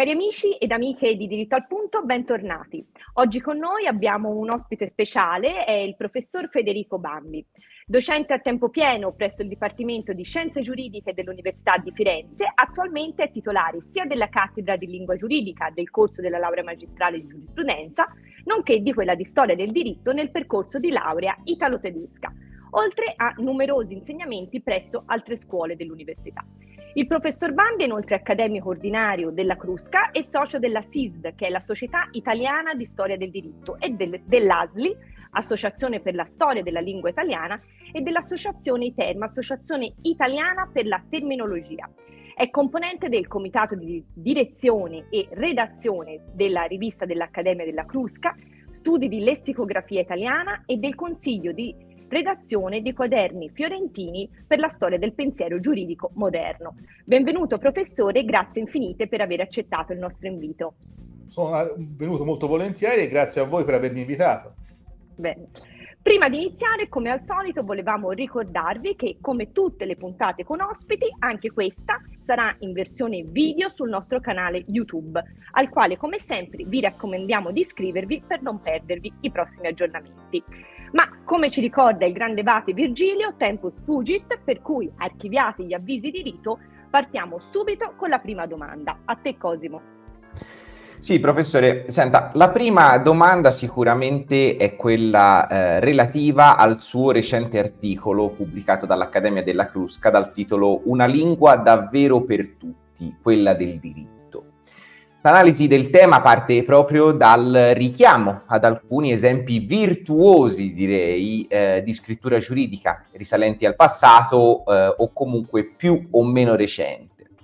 Cari amici ed amiche di Diritto al Punto, bentornati. Oggi con noi abbiamo un ospite speciale, è il professor Federico Bambi, docente a tempo pieno presso il Dipartimento di Scienze Giuridiche dell'Università di Firenze. Attualmente è titolare sia della cattedra di lingua giuridica del corso della laurea magistrale di giurisprudenza, nonché di quella di storia del diritto nel percorso di laurea italo-tedesca, oltre a numerosi insegnamenti presso altre scuole dell'università. Il professor Bambi è inoltre accademico ordinario della Crusca e socio della SISD, che è la Società Italiana di Storia del Diritto, e dell'ASLI, Associazione per la Storia della Lingua Italiana, e dell'Associazione ITERM, Associazione Italiana per la Terminologia. È componente del comitato di direzione e redazione della rivista dell'Accademia della Crusca, studi di lessicografia italiana e del consiglio di redazione dei quaderni fiorentini per la storia del pensiero giuridico moderno. Benvenuto professore, grazie infinite per aver accettato il nostro invito. Sono venuto molto volentieri e grazie a voi per avermi invitato. Bene. Prima di iniziare, come al solito, volevamo ricordarvi che, come tutte le puntate con ospiti, anche questa sarà in versione video sul nostro canale YouTube, al quale, come sempre, vi raccomandiamo di iscrivervi per non perdervi i prossimi aggiornamenti. Ma, come ci ricorda il grande Vate Virgilio, tempus fugit, per cui, archiviati gli avvisi di rito, partiamo subito con la prima domanda. A te, Cosimo. Sì, professore, senta, la prima domanda sicuramente è quella relativa al suo recente articolo pubblicato dall'Accademia della Crusca dal titolo Una lingua davvero per tutti, quella del diritto. L'analisi del tema parte proprio dal richiamo ad alcuni esempi virtuosi, direi, di scrittura giuridica, risalenti al passato o comunque più o meno recente.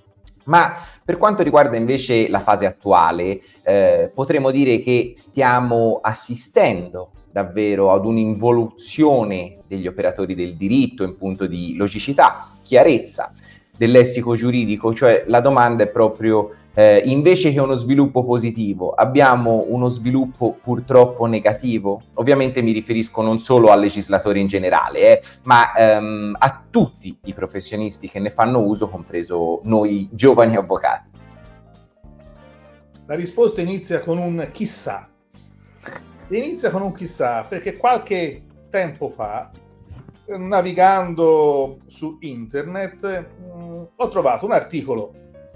Ma per quanto riguarda invece la fase attuale, potremmo dire che stiamo assistendo davvero ad un'involuzione degli operatori del diritto in punto di logicità, chiarezza del lessico giuridico, cioè la domanda è proprio invece che uno sviluppo positivo, abbiamo uno sviluppo purtroppo negativo? Ovviamente mi riferisco non solo al legislatore in generale, ma a tutti i professionisti che ne fanno uso, compreso noi giovani avvocati. La risposta inizia con un chissà. Inizia con un chissà perché qualche tempo fa, navigando su internet, ho trovato un articolo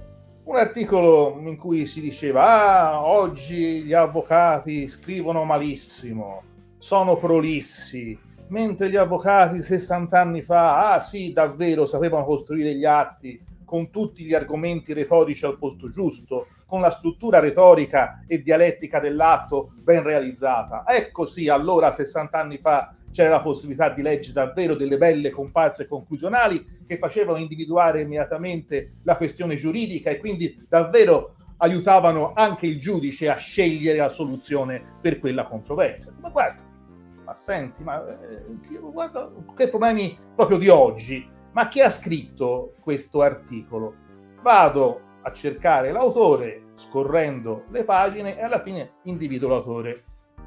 in cui si diceva oggi gli avvocati scrivono malissimo, sono prolissi, mentre gli avvocati 60 anni fa, sì, davvero sapevano costruire gli atti con tutti gli argomenti retorici al posto giusto, con la struttura retorica e dialettica dell'atto ben realizzata. Ecco sì, allora 60 anni fa c'era la possibilità di leggere davvero delle belle comparse conclusionali che facevano individuare immediatamente la questione giuridica e quindi davvero aiutavano anche il giudice a scegliere la soluzione per quella controversia. Ma guarda, ma senti, guarda che problemi proprio di oggi. Ma chi ha scritto questo articolo? Vado a cercare l'autore scorrendo le pagine e alla fine individuo l'autore.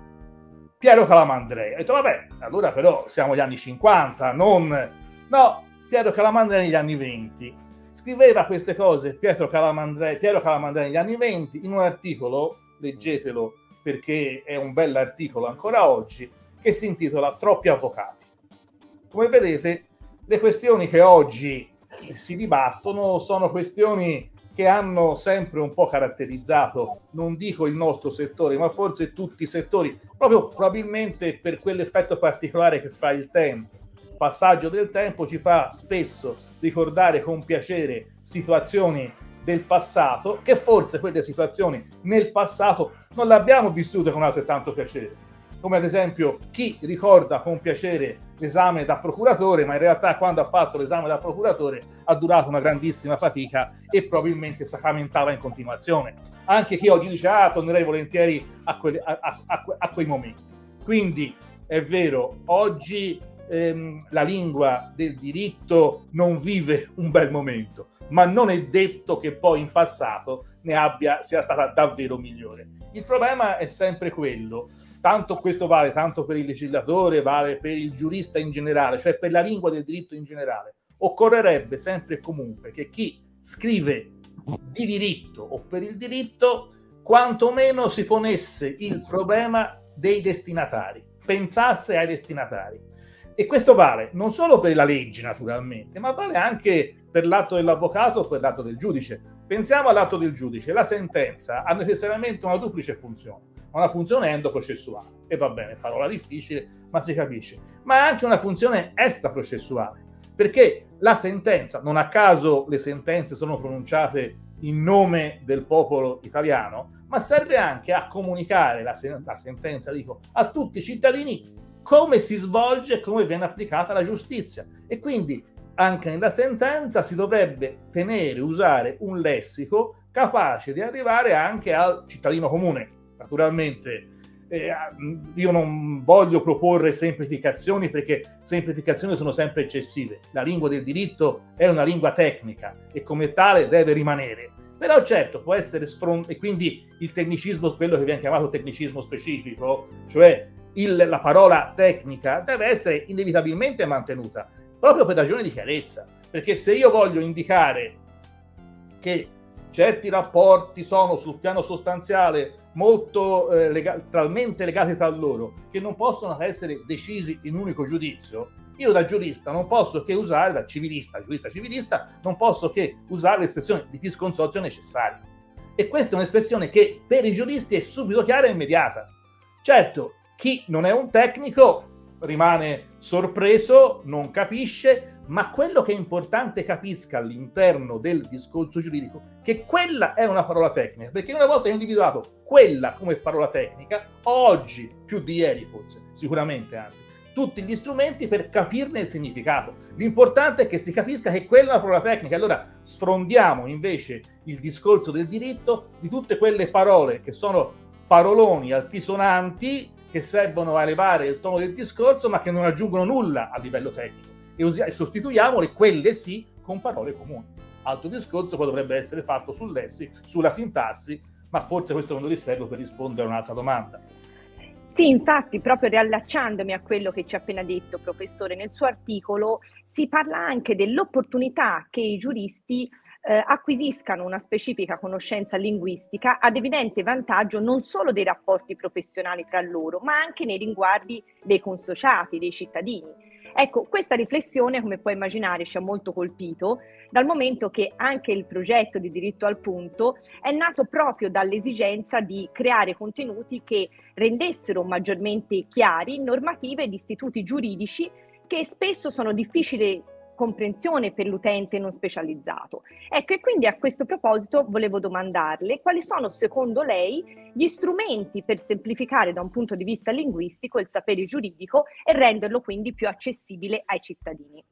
Piero Calamandrei. Ho detto, vabbè, allora però siamo agli anni 50, non... No, Piero Calamandrei negli anni 20. Scriveva queste cose Piero Calamandrei negli anni 20 in un articolo, leggetelo perché è un bell'articolo ancora oggi, che si intitola Troppi avvocati. Come vedete, le questioni che oggi si dibattono sono questioni che hanno sempre un po' caratterizzato, non dico il nostro settore, ma forse tutti i settori, proprio probabilmente per quell'effetto particolare che fa il tempo. Il passaggio del tempo ci fa spesso ricordare con piacere situazioni del passato, che forse quelle situazioni nel passato non le abbiamo vissute con altrettanto piacere. Come ad esempio chi ricorda con piacere l'esame da procuratore, ma in realtà quando ha fatto l'esame da procuratore ha durato una grandissima fatica e probabilmente sacramentava in continuazione. Anche chi oggi dice tornerei volentieri a quei momenti. Quindi è vero, oggi la lingua del diritto non vive un bel momento, ma non è detto che poi in passato sia stata davvero migliore. Il problema è sempre quello. Tanto questo vale tanto per il legislatore, vale per il giurista in generale, cioè per la lingua del diritto in generale. Occorrerebbe sempre e comunque che chi scrive di diritto o per il diritto, quantomeno si ponesse il problema dei destinatari, pensasse ai destinatari. E questo vale non solo per la legge, naturalmente, ma vale anche per l'atto dell'avvocato o per l'atto del giudice. Pensiamo all'atto del giudice. La sentenza ha necessariamente una duplice funzione. Una funzione endoprocessuale, e va bene, parola difficile, ma si capisce, ma ha anche una funzione extraprocessuale, perché la sentenza, non a caso le sentenze sono pronunciate in nome del popolo italiano, ma serve anche a comunicare la sentenza, dico, a tutti i cittadini come si svolge e come viene applicata la giustizia. E quindi anche nella sentenza si dovrebbe usare un lessico capace di arrivare anche al cittadino comune. Naturalmente io non voglio proporre semplificazioni, perché semplificazioni sono sempre eccessive. La lingua del diritto è una lingua tecnica e come tale deve rimanere. Però certo può essere e quindi il tecnicismo, quello che viene chiamato tecnicismo specifico, cioè la parola tecnica, deve essere inevitabilmente mantenuta, proprio per ragioni di chiarezza. Perché se io voglio indicare che certi rapporti sono sul piano sostanziale molto talmente legati tra loro che non possono essere decisi in un unico giudizio, io da giurista non posso che usare, da giurista civilista, non posso che usare l'espressione litis consortio necessario. E questa è un'espressione che per i giuristi è subito chiara e immediata. Certo, chi non è un tecnico rimane sorpreso, non capisce, ma quello che è importante capisca all'interno del discorso giuridico che quella è una parola tecnica, perché una volta individuato quella come parola tecnica, oggi più di ieri forse, sicuramente anzi, tutti gli strumenti per capirne il significato. L'importante è che si capisca che quella è una parola tecnica. Allora sfrondiamo invece il discorso del diritto di tutte quelle parole che sono paroloni altisonanti, che servono a elevare il tono del discorso ma che non aggiungono nulla a livello tecnico, e sostituiamole, quelle sì, con parole comuni. Altro discorso poi dovrebbe essere fatto sul lessico, sulla sintassi, ma forse questo non riservo per rispondere a un'altra domanda. Sì, infatti, proprio riallacciandomi a quello che ci ha appena detto, professore, nel suo articolo si parla anche dell'opportunità che i giuristi acquisiscano una specifica conoscenza linguistica ad evidente vantaggio non solo dei rapporti professionali tra loro, ma anche nei riguardi dei consociati, dei cittadini. Ecco, questa riflessione, come puoi immaginare, ci ha molto colpito, dal momento che anche il progetto di Diritto al Punto è nato proprio dall'esigenza di creare contenuti che rendessero maggiormente chiari normative di istituti giuridici che spesso sono difficili comprensione per l'utente non specializzato. Ecco, e quindi a questo proposito volevo domandarle quali sono secondo lei gli strumenti per semplificare da un punto di vista linguistico il sapere giuridico e renderlo quindi più accessibile ai cittadini.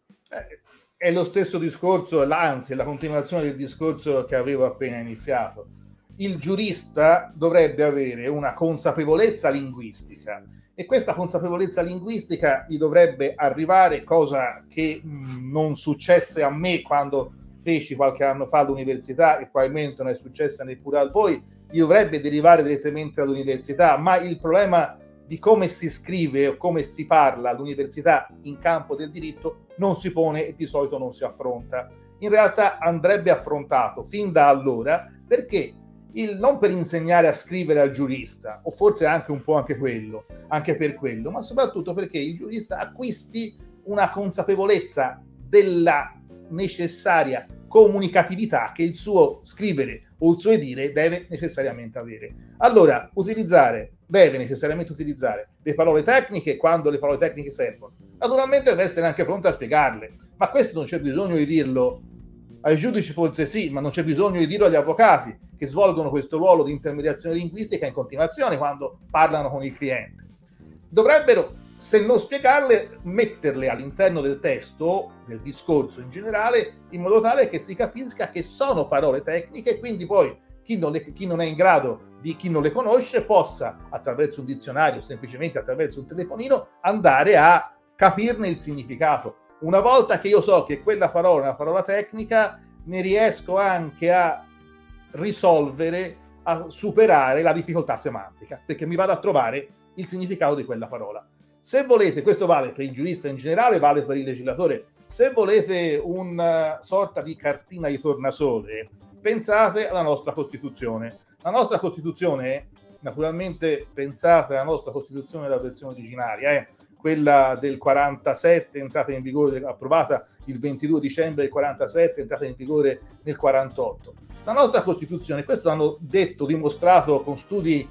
È lo stesso discorso, anzi è la continuazione del discorso che avevo appena iniziato. Il giurista dovrebbe avere una consapevolezza linguistica, e questa consapevolezza linguistica gli dovrebbe arrivare, cosa che non successe a me quando feci qualche anno fa all'università e probabilmente non è successa neppure a voi, gli dovrebbe derivare direttamente dall'università, ma il problema di come si scrive o come si parla all'università in campo del diritto non si pone e di solito non si affronta. In realtà andrebbe affrontato fin da allora, perché non per insegnare a scrivere al giurista, o forse anche un po' anche per quello, ma soprattutto perché il giurista acquisti una consapevolezza della necessaria comunicatività che il suo scrivere o il suo dire deve necessariamente avere. Allora, deve necessariamente utilizzare le parole tecniche quando le parole tecniche servono. Naturalmente deve essere anche pronto a spiegarle, ma questo non c'è bisogno di dirlo ai giudici, forse sì, ma non c'è bisogno di dirlo agli avvocati che svolgono questo ruolo di intermediazione linguistica in continuazione quando parlano con il cliente. Dovrebbero, se non spiegarle, metterle all'interno del testo, del discorso in generale, in modo tale che si capisca che sono parole tecniche, e quindi poi chi non è in grado chi non le conosce possa, attraverso un dizionario, semplicemente attraverso un telefonino, andare a capirne il significato. Una volta che io so che quella parola è una parola tecnica, ne riesco anche a risolvere, a superare la difficoltà semantica, perché mi vado a trovare il significato di quella parola. Se volete, questo vale per il giurista in generale, vale per il legislatore, se volete una sorta di cartina di tornasole, pensate alla nostra Costituzione. La nostra Costituzione, naturalmente pensate alla nostra Costituzione della versione originaria, quella del 47, entrata in vigore, approvata il 22 dicembre del 47, entrata in vigore nel 48. La nostra Costituzione, questo l'hanno detto, dimostrato con studi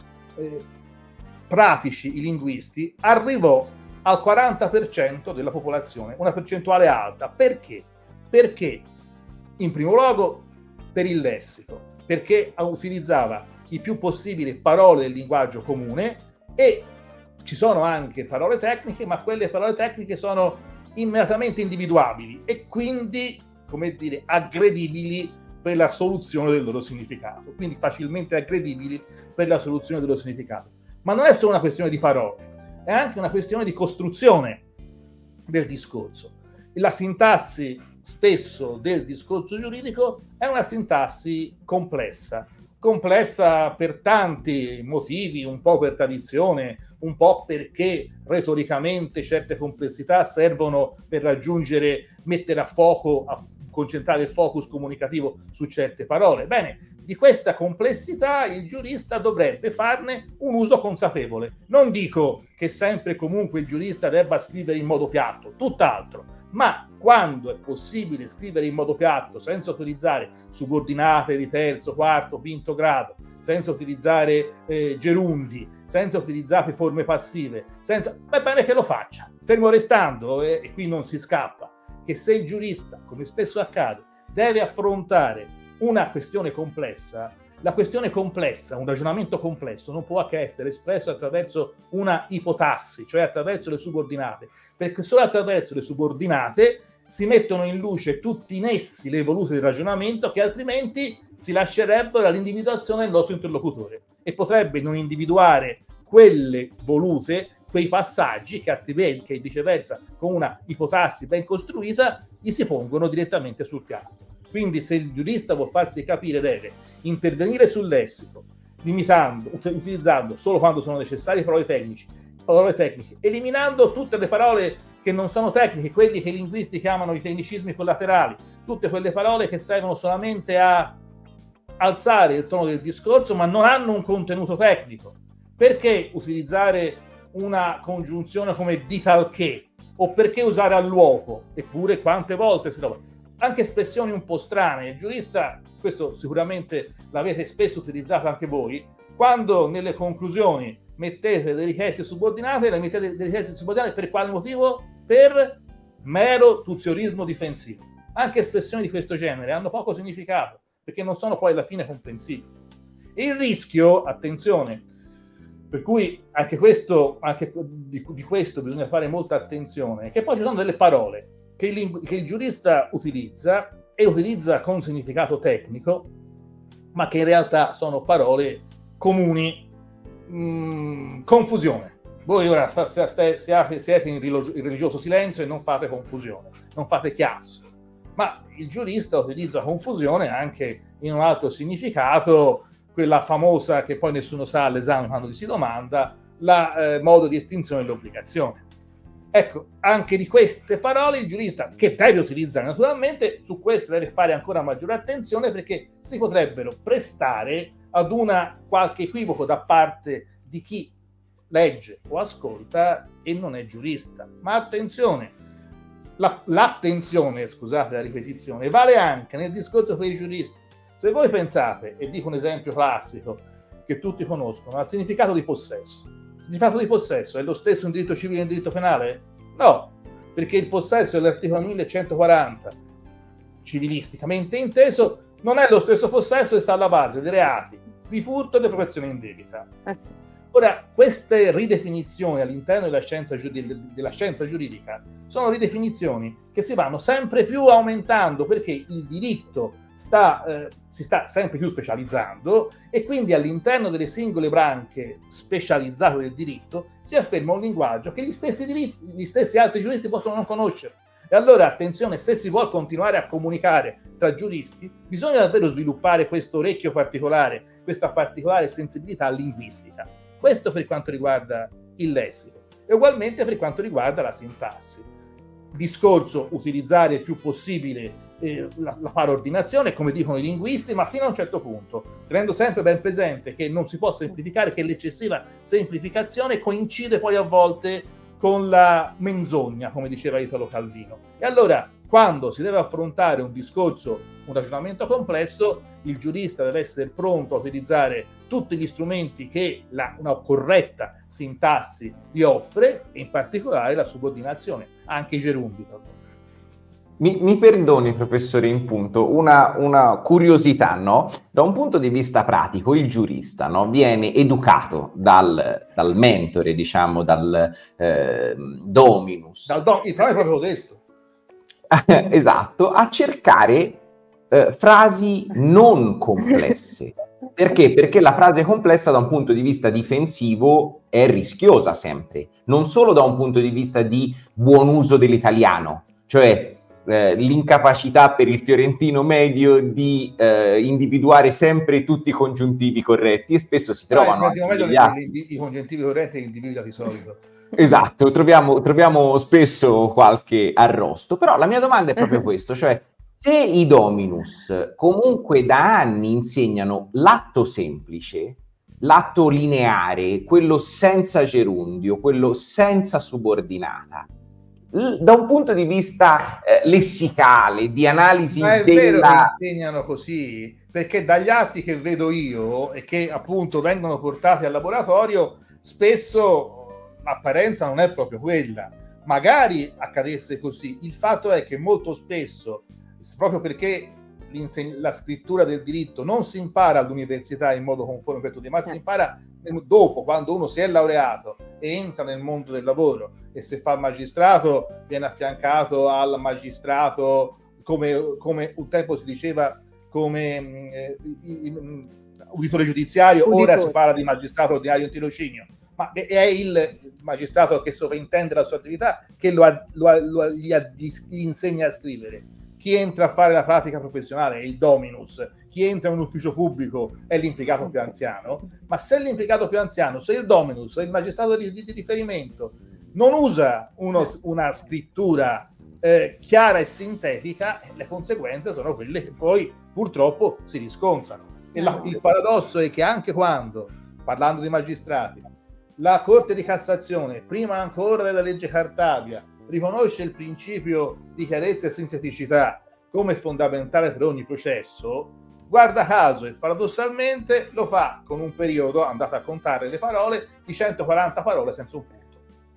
pratici i linguisti, arrivò al 40% della popolazione, una percentuale alta. Perché? Perché, in primo luogo, per il lessico, perché utilizzava il più possibile parole del linguaggio comune, e ci sono anche parole tecniche, ma quelle parole tecniche sono immediatamente individuabili e quindi, come dire, aggredibili per la soluzione del loro significato, quindi facilmente aggredibili per la soluzione del loro significato. Ma non è solo una questione di parole, è anche una questione di costruzione del discorso. La sintassi spesso del discorso giuridico è una sintassi complessa per tanti motivi, un po' per tradizione, un po' perché retoricamente certe complessità servono per mettere a fuoco, concentrare il focus comunicativo su certe parole. Bene, di questa complessità il giurista dovrebbe farne un uso consapevole. Non dico che sempre e comunque il giurista debba scrivere in modo piatto, tutt'altro, ma quando è possibile scrivere in modo piatto, senza utilizzare subordinate di terzo, quarto, quinto grado, senza utilizzare gerundi, senza utilizzare forme passive, è bene che lo faccia, fermo restando, e qui non si scappa, che se il giurista, come spesso accade, deve affrontare una questione complessa, la questione complessa, un ragionamento complesso, non può che essere espresso attraverso una ipotassi, cioè attraverso le subordinate, perché solo attraverso le subordinate si mettono in luce tutti i nessi, le evolute del ragionamento, che altrimenti si lascerebbero all'individuazione del nostro interlocutore e potrebbe non individuare quelle volute, quei passaggi che viceversa con una ipotassi ben costruita gli si pongono direttamente sul piatto. Quindi se il giurista vuol farsi capire deve intervenire sul lessico, utilizzando solo quando sono necessarie parole tecniche, eliminando tutte le parole che non sono tecniche, quelli che i linguisti chiamano i tecnicismi collaterali, tutte quelle parole che servono solamente a alzare il tono del discorso ma non hanno un contenuto tecnico. Perché utilizzare una congiunzione come di tal che? O perché usare all'uopo? Eppure quante volte si trova? Anche espressioni un po' strane. Il giurista, questo sicuramente l'avete spesso utilizzato anche voi, quando nelle conclusioni mettete delle richieste subordinate, le mettete delle richieste subordinate per quale motivo? Per mero tuziorismo difensivo. Anche espressioni di questo genere hanno poco significato, perché non sono poi alla fine comprensibili. E il rischio, attenzione, per cui anche di questo bisogna fare molta attenzione, è che poi ci sono delle parole che il giurista utilizza con significato tecnico, ma che in realtà sono parole comuni. Confusione. Voi ora siete in religioso silenzio e non fate confusione, non fate chiasso, ma il giurista utilizza confusione anche in un altro significato, quella famosa che poi nessuno sa all'esame quando gli si domanda, modo di estinzione dell'obbligazione. Ecco, anche di queste parole il giurista, che deve utilizzare naturalmente, su queste deve fare ancora maggiore attenzione, perché si potrebbero prestare ad qualche equivoco da parte di chi legge o ascolta e non è giurista. Ma attenzione, l'attenzione, scusate la ripetizione, vale anche nel discorso per i giuristi. Se voi pensate, e dico un esempio classico che tutti conoscono, al significato di possesso. Il significato di possesso è lo stesso in diritto civile e in diritto penale? No, perché il possesso dell'articolo 1140, civilisticamente inteso, non è lo stesso possesso che sta alla base dei reati di furto e di appropriazione indebita. Ora, queste ridefinizioni all'interno della scienza giuridica sono ridefinizioni che si vanno sempre più aumentando, perché il diritto si sta sempre più specializzando e quindi all'interno delle singole branche specializzate del diritto si afferma un linguaggio che gli stessi altri giuristi possono non conoscere. E allora attenzione, se si vuole continuare a comunicare tra giuristi, bisogna davvero sviluppare questo orecchio particolare, questa particolare sensibilità linguistica. Questo per quanto riguarda il lessico e ugualmente per quanto riguarda la sintassi. Discorso utilizzare il più possibile la paraordinazione, come dicono i linguisti, ma fino a un certo punto, tenendo sempre ben presente che non si può semplificare, che l'eccessiva semplificazione coincide poi a volte con la menzogna, come diceva Italo Calvino. E allora, quando si deve affrontare un discorso, un ragionamento complesso, il giurista deve essere pronto a utilizzare tutti gli strumenti che una corretta sintassi gli offre, e in particolare la subordinazione, anche i gerundi. Mi perdoni, professore, in punto, una curiosità, no? Da un punto di vista pratico, il giurista, no, viene educato dal mentore, diciamo, dal dominus. Il problema è proprio questo. Esatto, a cercare frasi non complesse. Perché? Perché la frase complessa da un punto di vista difensivo è rischiosa sempre, non solo da un punto di vista di buon uso dell'italiano, cioè l'incapacità per il fiorentino medio di individuare sempre tutti i congiuntivi corretti, e spesso si trovano i congiuntivi corretti individuati di solito. Esatto, troviamo spesso qualche arrosto, però la mia domanda è proprio questo, cioè se i dominus comunque da anni insegnano l'atto semplice, l'atto lineare, quello senza gerundio, quello senza subordinata, da un punto di vista lessicale, di analisi ma è vero che insegnano così, perché dagli atti che vedo io e che appunto vengono portati al laboratorio, spesso l'apparenza non è proprio quella. Magari accadesse così, il fatto è che molto spesso, proprio perché la scrittura del diritto non si impara all'università in modo conforme per tutti, ma si impara dopo, quando uno si è laureato e entra nel mondo del lavoro, e se fa il magistrato viene affiancato al magistrato, come un tempo si diceva, come uditore giudiziario. Ora si parla di magistrato ordinario in tirocinio, ma è il magistrato che sovrintende la sua attività che gli insegna a scrivere. Chi entra a fare la pratica professionale è il dominus, chi entra in un ufficio pubblico è l'impiegato più anziano, ma se l'impiegato più anziano, se il dominus, se il magistrato di riferimento non usa una scrittura chiara e sintetica, le conseguenze sono quelle che poi purtroppo si riscontrano. E il paradosso è che anche quando, parlando di magistrati, la Corte di Cassazione, prima ancora della legge Cartabia, riconosce il principio di chiarezza e sinteticità come fondamentale per ogni processo, guarda caso e paradossalmente lo fa con un periodo, andate a contare le parole, di 140 parole senza un punto.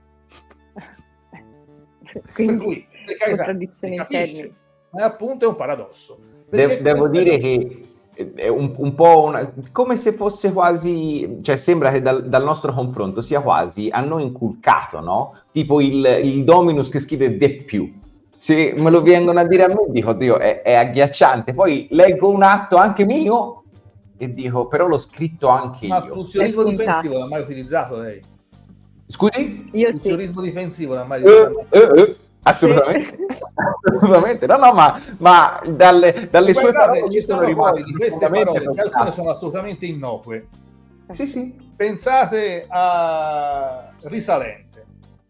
Quindi, per cui, per carità, si capisce, ma appunto è un paradosso. Devo dire che è un po' come se fosse quasi, cioè sembra che dal nostro confronto sia quasi a noi inculcato, no? Tipo il dominus che scrive de più. Se me lo vengono a dire a me, dico, Dio, è agghiacciante. Poi leggo un atto anche mio e dico, però l'ho scritto anche io. Ma il funzionismo difensivo l'ha mai utilizzato lei? Scusi? Io il funzionismo difensivo l'ha mai utilizzato? Assolutamente. Assolutamente. No, ma dalle sue parole ci sono poi di queste parole che alcune sono assolutamente innocue. Sì. Pensate a risalente.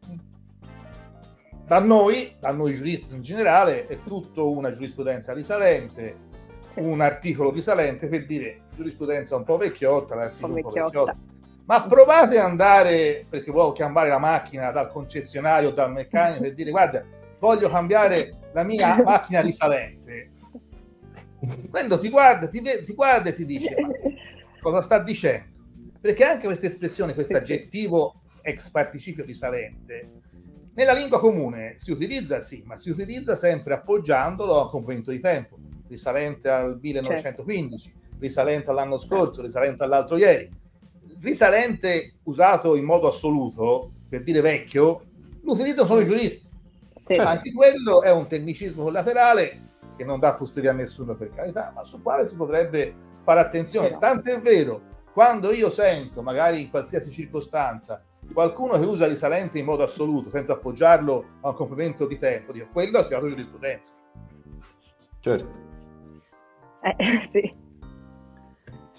Da noi giuristi in generale, è tutto una giurisprudenza risalente, un articolo risalente, per dire giurisprudenza un po' vecchiotta, l'articolo un po' vecchiotta. Ma provate ad andare, perché volevo chiamare la macchina dal concessionario, dal meccanico, e dire: guarda, voglio cambiare la mia macchina risalente. Quello ti guarda e ti dice: ma cosa sta dicendo? Perché anche questa espressione, questo aggettivo ex participio risalente, nella lingua comune si utilizza, sì, ma si utilizza sempre appoggiandolo a un complemento di tempo, risalente al 1915, risalente all'anno scorso, risalente all'altro ieri. Risalente usato in modo assoluto per dire vecchio lo utilizzano solo i giuristi. Sì. Anche quello è un tecnicismo collaterale che non dà fusteria a nessuno, per carità, ma sul quale si potrebbe fare attenzione. Sì. Tant'è vero, quando io sento, magari in qualsiasi circostanza, qualcuno che usa risalente in modo assoluto senza appoggiarlo a un complemento di tempo, dico: quello è stato giurisprudenza. Certo. Sì.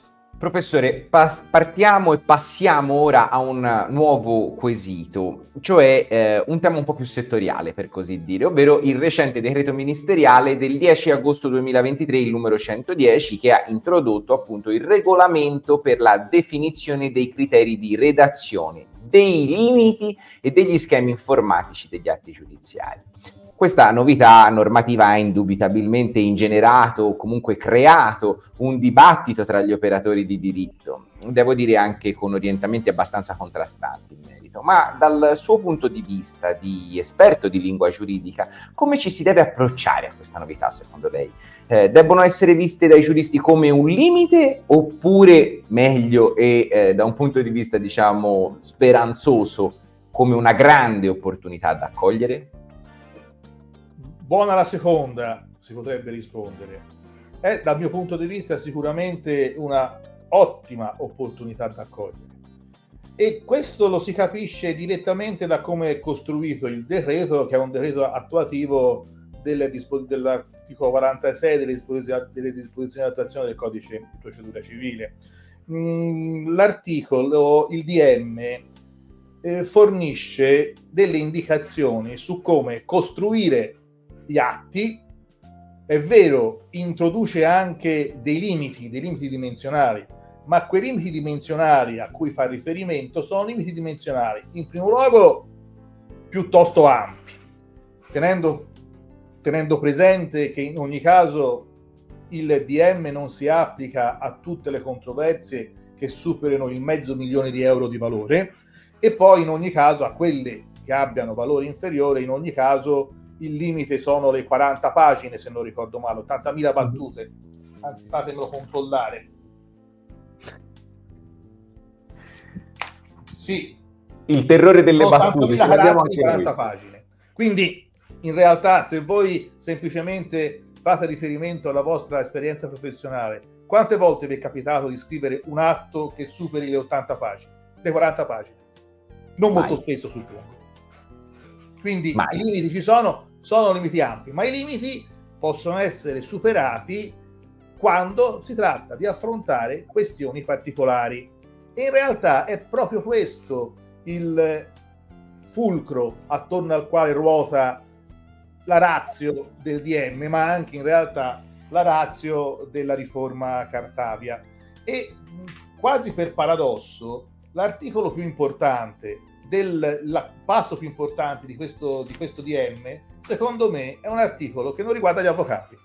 Professore, partiamo e passiamo ora a un nuovo quesito, cioè un tema un po' più settoriale, per così dire, ovvero il recente decreto ministeriale del 10 agosto 2023, il numero 110, che ha introdotto appunto il regolamento per la definizione dei criteri di redazione, dei limiti e degli schemi informatici degli atti giudiziari. Questa novità normativa ha indubitabilmente ingenerato o comunque creato un dibattito tra gli operatori di diritto, devo dire anche con orientamenti abbastanza contrastanti in merito, ma dal suo punto di vista di esperto di lingua giuridica, come ci si deve approcciare a questa novità secondo lei? Debbono essere viste dai giuristi come un limite oppure meglio e da un punto di vista diciamo speranzoso come una grande opportunità da accogliere? Buona la seconda, si potrebbe rispondere. È dal mio punto di vista sicuramente una ottima opportunità da cogliere. E questo lo si capisce direttamente da come è costruito il decreto, che è un decreto attuativo dell'articolo 46 delle disposizioni di attuazione del codice di procedura civile. L'articolo, il DM, fornisce delle indicazioni su come costruire gli atti. È vero, introduce anche dei limiti dimensionali, ma quei limiti dimensionali a cui fa riferimento sono limiti dimensionali, in primo luogo, piuttosto ampi, tenendo presente che in ogni caso il DM non si applica a tutte le controversie che superino il €500.000 di valore, e poi in ogni caso a quelle che abbiano valore inferiore, in ogni caso il limite sono le 40 pagine, se non ricordo male, 80.000 battute, anzi fatemelo controllare. Sì. Il terrore delle battute, ce l'abbiamo anche 40 noi. pagine. Quindi in realtà se voi semplicemente fate riferimento alla vostra esperienza professionale, quante volte vi è capitato di scrivere un atto che superi le 80 pagine, le 40 pagine? Non molto spesso, suppongo. Quindi i limiti ci sono limiti ampi, ma i limiti possono essere superati quando si tratta di affrontare questioni particolari. E in realtà è proprio questo il fulcro attorno al quale ruota la ratio del DM, ma anche in realtà la ratio della riforma Cartabia. E quasi per paradosso, l'articolo più importante, passo più importante di questo DM, secondo me è un articolo che non riguarda gli avvocati,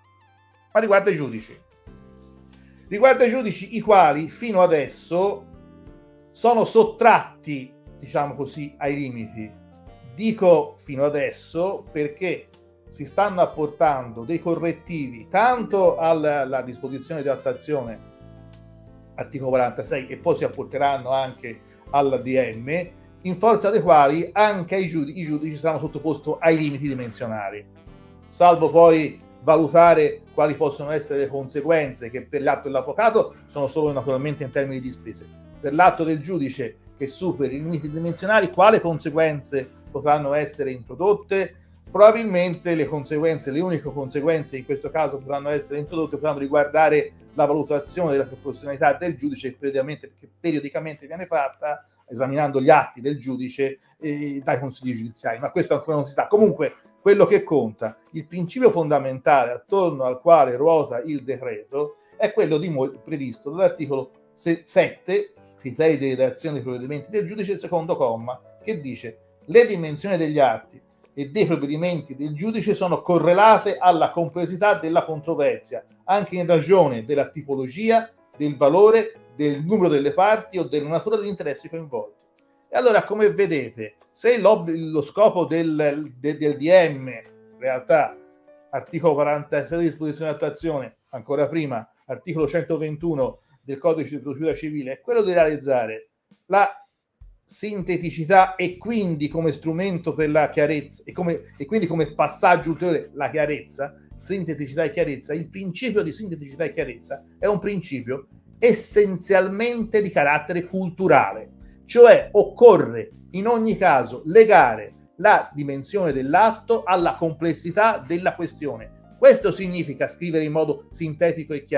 ma riguarda i giudici. Riguarda i giudici, i quali fino adesso sono sottratti, diciamo così, ai limiti. Dico fino adesso perché si stanno apportando dei correttivi tanto alla disposizione di attuazione, articolo 46, e poi si apporteranno anche al DM, in forza dei quali anche i giudici saranno sottoposti ai limiti dimensionali, salvo poi valutare quali possono essere le conseguenze, che per l'atto dell'avvocato sono solo naturalmente in termini di spese. Per l'atto del giudice che superi i limiti dimensionali, quali conseguenze potranno essere introdotte? Probabilmente le uniche conseguenze in questo caso potranno essere introdotte, potranno riguardare la valutazione della professionalità del giudice, che periodicamente viene fatta esaminando gli atti del giudice dai consigli giudiziari, ma questo ancora non si sa. Comunque, quello che conta, il principio fondamentale attorno al quale ruota il decreto, è quello previsto dall'articolo 7, criteri di redazione dei provvedimenti del giudice, il secondo comma, che dice: le dimensioni degli atti e dei provvedimenti del giudice sono correlate alla complessità della controversia, anche in ragione della tipologia, del valore, del numero delle parti o della natura degli interessi coinvolti. E allora, come vedete, se lo scopo del DM, in realtà articolo 46 di disposizione di attuazione, ancora prima articolo 121 del codice di procedura civile, è quello di realizzare la sinteticità e quindi come strumento per la chiarezza e quindi come passaggio ulteriore la chiarezza, sinteticità e chiarezza, il principio di sinteticità e chiarezza è un principio essenzialmente di carattere culturale, cioè occorre in ogni caso legare la dimensione dell'atto alla complessità della questione. Questo significa scrivere in modo sintetico e chiaro.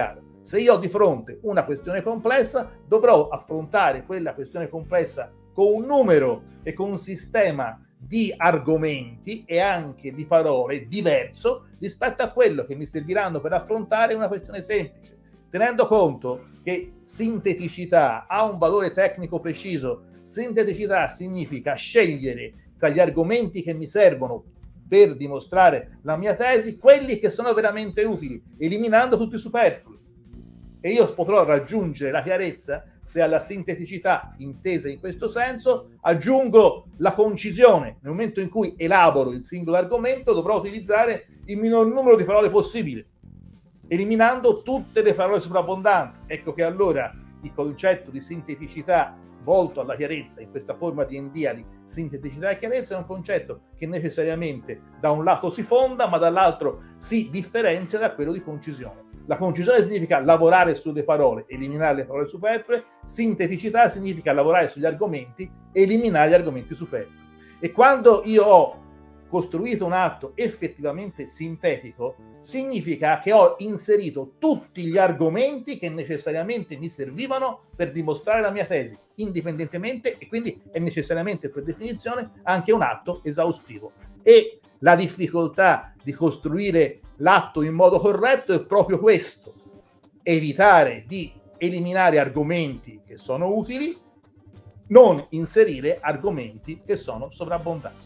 Se io ho di fronte una questione complessa, dovrò affrontare quella questione complessa con un numero e con un sistema di argomenti e anche di parole diverso rispetto a quello che mi serviranno per affrontare una questione semplice, tenendo conto che sinteticità ha un valore tecnico preciso. Sinteticità significa scegliere tra gli argomenti che mi servono per dimostrare la mia tesi quelli che sono veramente utili, eliminando tutti i superflui. E io potrò raggiungere la chiarezza se alla sinteticità, intesa in questo senso, aggiungo la concisione. Nel momento in cui elaboro il singolo argomento, dovrò utilizzare il minor numero di parole possibile, eliminando tutte le parole sovrabbondanti. Ecco che allora il concetto di sinteticità volto alla chiarezza, in questa forma di endiadi, sinteticità e chiarezza, è un concetto che necessariamente da un lato si fonda, ma dall'altro si differenzia da quello di concisione. La concisione significa lavorare sulle parole, eliminare le parole superflue. Sinteticità significa lavorare sugli argomenti, eliminare gli argomenti superflui. E quando io ho costruito un atto effettivamente sintetico, significa che ho inserito tutti gli argomenti che necessariamente mi servivano per dimostrare la mia tesi, indipendentemente, e quindi è necessariamente per definizione anche un atto esaustivo. E la difficoltà di costruire l'atto in modo corretto è proprio questo: evitare di eliminare argomenti che sono utili, non inserire argomenti che sono sovrabbondanti.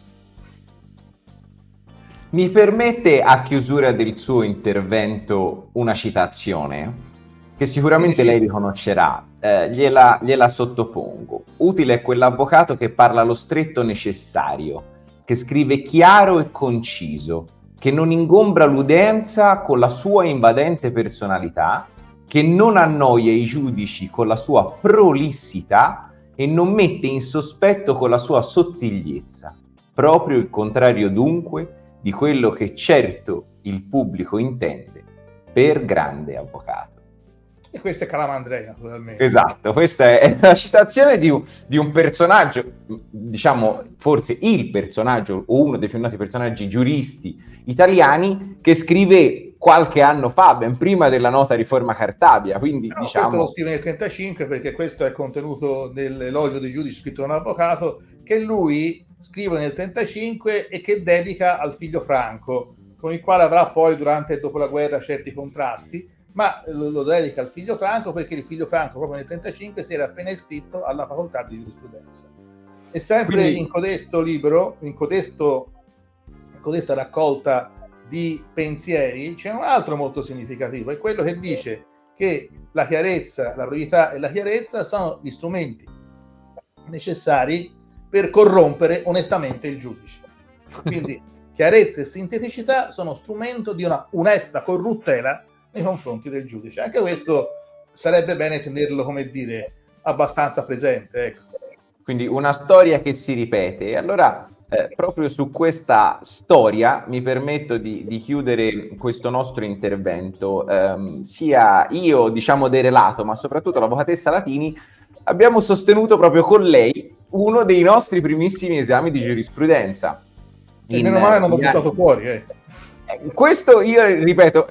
Mi permette, a chiusura del suo intervento, una citazione che sicuramente lei riconoscerà, gliela sottopongo. Utile è quell'avvocato che parla lo stretto necessario, che scrive chiaro e conciso, che non ingombra l'udienza con la sua invadente personalità, che non annoia i giudici con la sua prolissità e non mette in sospetto con la sua sottigliezza. Proprio il contrario dunque di quello che certo il pubblico intende per grande avvocato. E questo è Calamandrei, naturalmente. Esatto, questa è la citazione di un personaggio, diciamo forse il personaggio o uno dei più noti personaggi giuristi italiani, che scrive qualche anno fa, ben prima della nota riforma Cartabia. Quindi no, diciamo... questo lo scrive nel 1935, perché questo è contenuto nell'elogio dei giudici scritto da un avvocato, che lui scrive nel 1935 e che dedica al figlio Franco, con il quale avrà poi durante e dopo la guerra certi contrasti, ma lo dedica al figlio Franco perché il figlio Franco proprio nel 1935 si era appena iscritto alla facoltà di giurisprudenza. E sempre quindi... in codesto libro, in codesta raccolta di pensieri, c'è un altro molto significativo, è quello che dice che la chiarezza, la brevità e la chiarezza sono gli strumenti necessari per corrompere onestamente il giudice. Quindi chiarezza e sinteticità sono strumento di una onesta corruttela nei confronti del giudice. Anche questo sarebbe bene tenerlo, come dire, abbastanza presente, ecco. Quindi una storia che si ripete. E allora proprio su questa storia mi permetto di chiudere questo nostro intervento. Sia io, diciamo, de relato, ma soprattutto l'avvocatessa Latini, abbiamo sostenuto proprio con lei uno dei nostri primissimi esami di giurisprudenza. Meno male non l'ho buttato fuori, Questo, io ripeto,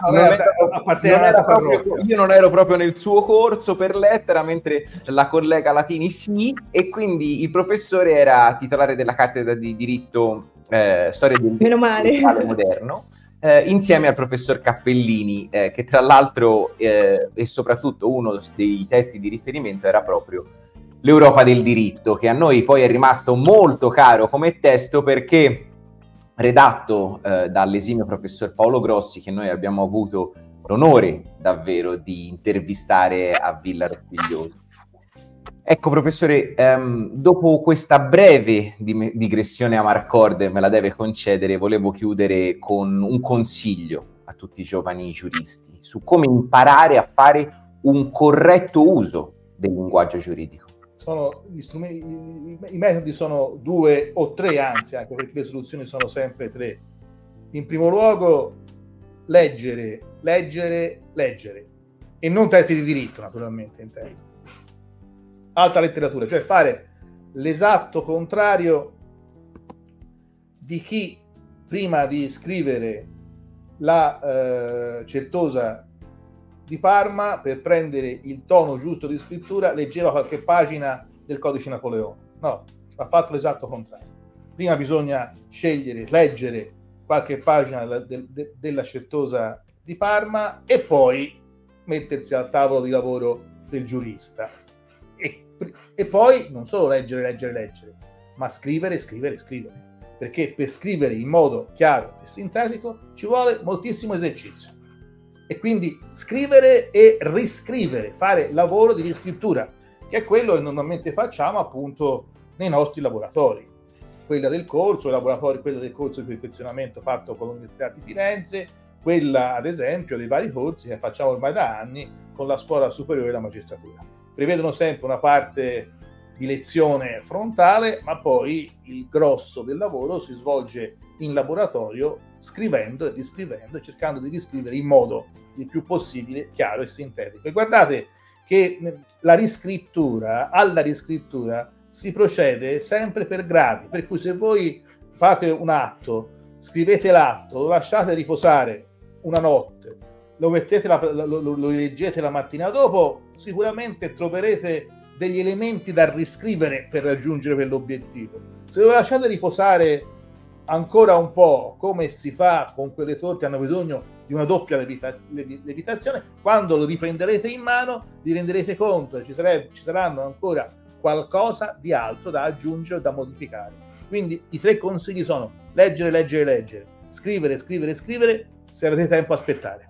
io non ero proprio nel suo corso per lettera, mentre la collega Latini sì, e quindi il professore era titolare della cattedra di diritto storia del diritto moderno, insieme al professor Cappellini, che tra l'altro e soprattutto uno dei testi di riferimento era proprio l'Europa del diritto, che a noi poi è rimasto molto caro come testo, perché redatto dall'esimio professor Paolo Grossi, che noi abbiamo avuto l'onore davvero di intervistare a Villa Rospigliosi. Ecco, professore, dopo questa breve digressione a Marcord, me la deve concedere, volevo chiudere con un consiglio a tutti i giovani giuristi su come imparare a fare un corretto uso del linguaggio giuridico. Gli strumenti, i metodi sono 2 o 3, anzi, anche perché le soluzioni sono sempre 3. In primo luogo, leggere e non testi di diritto, naturalmente, intendo. Alta letteratura, cioè fare l'esatto contrario di chi prima di scrivere la certosa di Parma, per prendere il tono giusto di scrittura, leggeva qualche pagina del Codice Napoleone. No, ha fatto l'esatto contrario. Prima bisogna scegliere, leggere qualche pagina della Certosa di Parma e poi mettersi al tavolo di lavoro del giurista. E poi non solo leggere, ma scrivere. Perché per scrivere in modo chiaro e sintetico ci vuole moltissimo esercizio. E quindi scrivere e riscrivere, fare lavoro di riscrittura, che è quello che normalmente facciamo appunto nei nostri laboratori. Quella del corso di perfezionamento fatto con l'Università di Firenze, quella ad esempio dei vari corsi che facciamo ormai da anni con la Scuola Superiore della Magistratura. Prevedono sempre una parte di lezione frontale, ma poi il grosso del lavoro si svolge in laboratorio, scrivendo e riscrivendo, cercando di riscrivere in modo il più possibile chiaro e sintetico. E guardate che alla riscrittura si procede sempre per gradi, per cui se voi fate un atto, scrivete l'atto, lo lasciate riposare una notte, lo leggete la mattina dopo, sicuramente troverete degli elementi da riscrivere per raggiungere quell'obiettivo. Se lo lasciate riposare ancora un po', come si fa con quelle torte che hanno bisogno di una doppia levitazione, quando lo riprenderete in mano vi renderete conto che ci saranno ancora qualcosa di altro da aggiungere o da modificare. Quindi i 3 consigli sono leggere, scrivere, se avete tempo aspettare.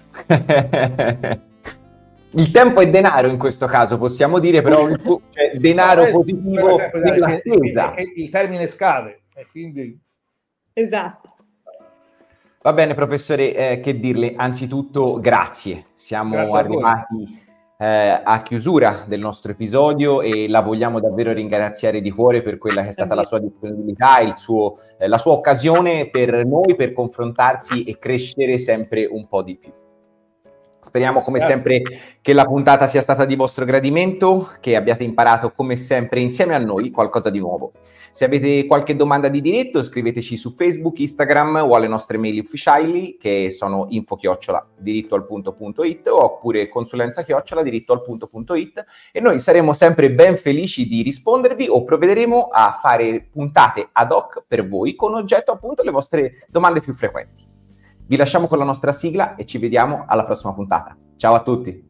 Il tempo è denaro in questo caso, possiamo dire, però cioè, denaro positivo dell'attesa. Il termine scade, e quindi... Esatto. Va bene, professore, che dirle? Anzitutto grazie. Siamo arrivati a chiusura del nostro episodio e la vogliamo davvero ringraziare di cuore per quella che è stata la sua disponibilità, la sua occasione per noi per confrontarsi e crescere sempre un po' di più. Speriamo come sempre che la puntata sia stata di vostro gradimento, che abbiate imparato come sempre insieme a noi qualcosa di nuovo. Se avete qualche domanda di diritto scriveteci su Facebook, Instagram o alle nostre mail ufficiali che sono info@dirittoalpunto.it oppure consulenza@dirittoalpunto.it e noi saremo sempre ben felici di rispondervi o provvederemo a fare puntate ad hoc per voi con oggetto appunto le vostre domande più frequenti. Vi lasciamo con la nostra sigla e ci vediamo alla prossima puntata. Ciao a tutti!